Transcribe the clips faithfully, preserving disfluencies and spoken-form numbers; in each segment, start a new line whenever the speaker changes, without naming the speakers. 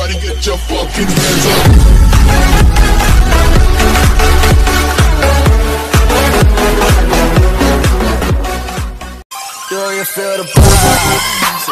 Everybody get your fucking hands up. Do you feel the vibes?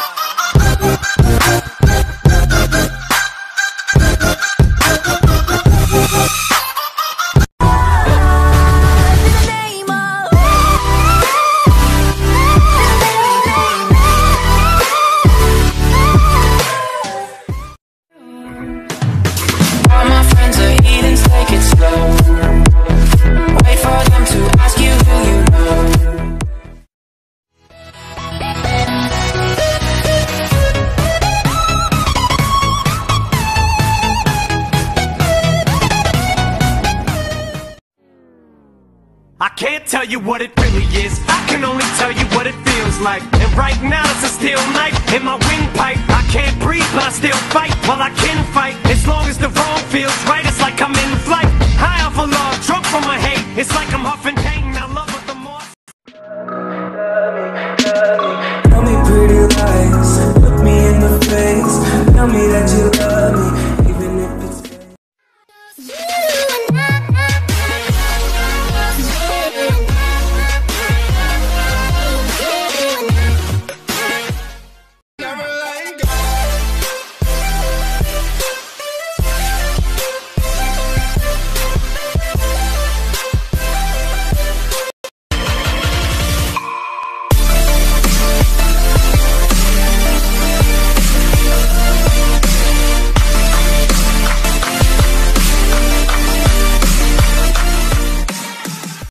I can't tell you what it really is, I can only tell you what it feels like. And right now it's a steel knife in my windpipe. I can't breathe but I still fight, well I can fight. As long as the wrong feels right, it's like I'm in flight. High off a log, drunk from my hate, it's like I'm huffing